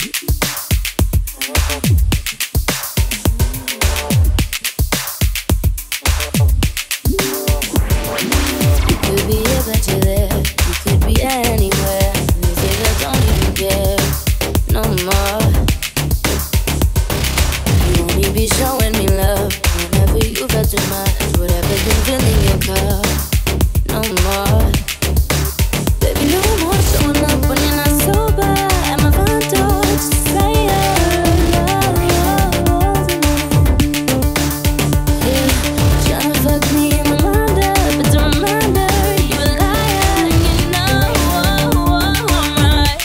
could be here, but you're there. You could be anywhere. You think I don't even care no more. You only be showing me love whenever you felt too much. Whatever's been filling your cup, no more. Baby, no more showing up when you're not sober. At my front door, just saying, yeah, trying to fuck me in my mind up. It's a reminder you a liar, and you know I'm right.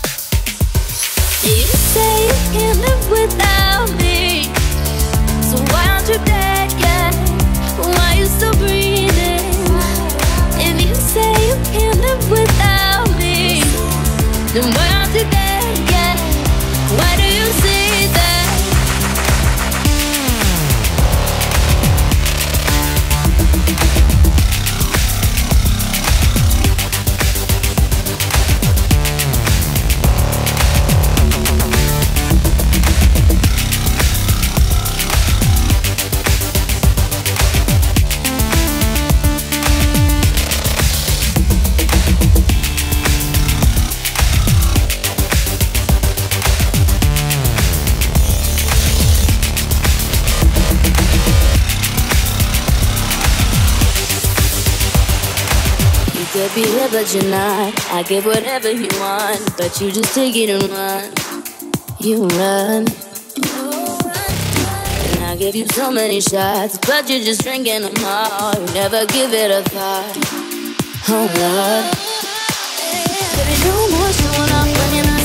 You say you can't live without me, so why aren't you dead yet? Why you still breathing? If you say you can't live without me, then why aren't you dead yet? Why do you say that? You could be here, but you're not. I give whatever you want, but you just take it and run. You run. And I give you so many shots, but you're just drinking them all. You never give it a thought. Oh, Lord. Baby, no more showing up when you're not